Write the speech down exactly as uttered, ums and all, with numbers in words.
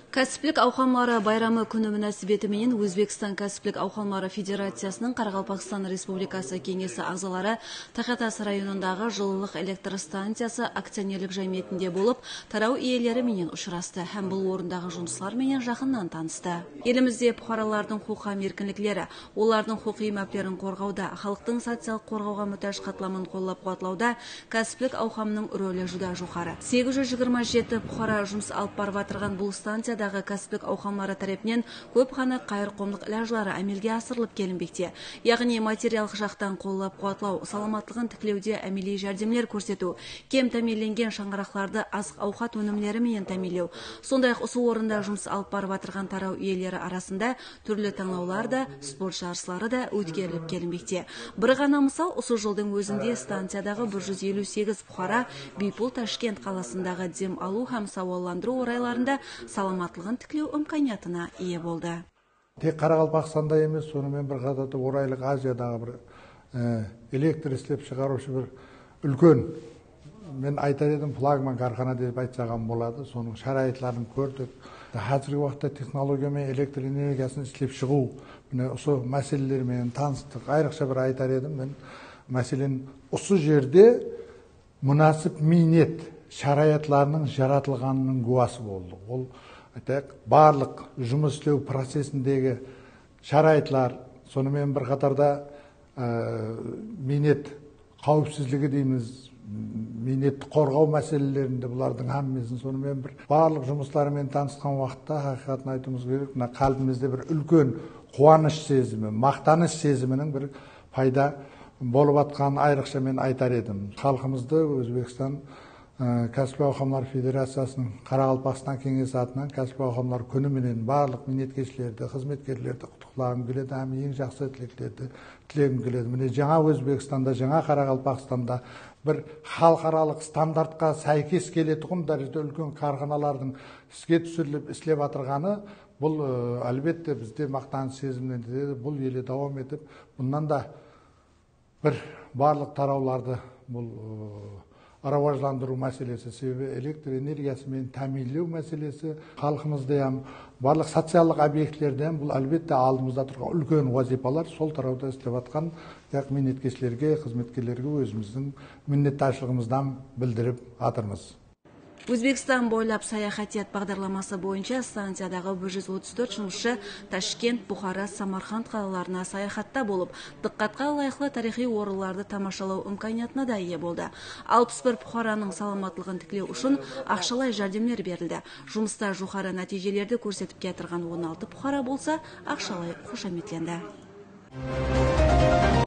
Кәсіптік ауқамлары байрамы күні мөнәсәбәтімен Өзбекстан Кәсіптік ауқамлары Федерациясының Қарақалпақстан Республикасы кеңесі ағзалары Тахетас районындағы жылылық электр станциясы акционерлік жайметінде болып, тарау иелері менен ұшырасты, һәм бұл орындағы жұмыслар менен жақыннан танысты. Елімізде бұқаралардың құқы еркінліктері, олардың құқы мәптерін қорғауда, халықтың социалдық қорғауға мүтәж қатламын қоллап қуатлауда кәсіптік ауқамның рөлі жүда жоғары. сегіз жүз жиырма жеті бұқара жұмыс алып барып атырған бұл станция дағы кәсіптік ауқамлары тарапынан көп қана қайырқомлық ләжлары әмелге асырылып келінбекте. Яғни материалдық жақтан қоллап қуатлау, саламатлығын тіклеуде әмели жәрдемлер көрсету, кем тәмеленген шаңырақларды азық ауқат өнімлері менен тәмелеу. Сондай-ақ осы орында жұмыс алып барып атырған тарау иелері арасында түрлі таңдаулар да, спорт жарыслары да өткеріліп келінбекте. Бір ғана мысал, осы жылдың өзінде станциядағы бір жүз елу сегіз бұқара Бейпул Ташкент қаласындағы дем алу һәм сауалландыру орайларында саламат тіклеу имканиятына ие болды. Тек Қарақалпақстанда емес, сонымен бір қатарды орайлық Азиядағы бір электр істеп шығарушы бір үлкен, мен айтар едім, флагман кархана деп айтсаған болады. Соның шарайытларын көрдік. Қазіргі уақытта технология мен электр энергиясын істеп шығу, міне осы мәселелермен таныстық. Айрықша бір айтар едім, мен мәселен осы жерде мұнасып минет шарайытларының жаратылғанының куәсі болды. Ол барлық жұмыс істеу процесіндегі шарайытлар, сонымен бір қатарда минет қауіпсіздігі дейміз, минетті қорғау мәселелерінде бұлардың әммесін, сонымен бір барлық жұмыстарымен танысқан уақытта хақиқатын айтуымыз керек, мына қалбімізде бір үлкен қуаныш сезімі, мақтаныш сезімінің бір пайда болып атқан айрықша мен айтар едім. Халқымызды Өзбекстан Кәсіптік ауқамлар Федерациясының Қарақалпақстан кеңесі атынан кәсіптік ауқамлар күні менен барлық минеткерлерді, қызметкерлерді құттықтағым келеді, һәм ең жақсы тілектерді тілегім келеді. Міне жаңа Өзбекстанда, жаңа Қарақалпақстанда бір халықаралық стандартқа сәйкес келетұғын дәрежеде үлкен карханалардың іске түсіріліп істеп атырғаны, бұл әлбетте бізде мақтаныш сезімінен деді, бұл еле давам етіп, бұнан да бір барлық тарауларды бұл араважландыру мәселесі, себебі электр энергиясымен тәминлеу мәселесі, халқымызда һәм барлық социалдық объектілерден бұл әлбетте алдымызда тұрған үлкен вазипалар, сол тарауда істеп атқан минеткерлерге, қызметкерлерге өзіміздің миннетташылығымыздан білдіріп атырмыз. Өзбекстан бойлап саяхатият бағдарламасы бойынша станциядағы бір жүз отыз төрт жұмысшы Ташкент, Бұхара, Самарқанд қалаларына саяхатта болып, диққатқа лайықты тарихи орынларды тамашалау имканиятына да ие болды. алпыс бір бұқараның саламатлығын тіклеу үшін ақшалай жәрдемлер берілді. Жұмыста жоғары нәтижелерді көрсетіп кетірген он алты бұқара болса, ақшалай қошаметленді.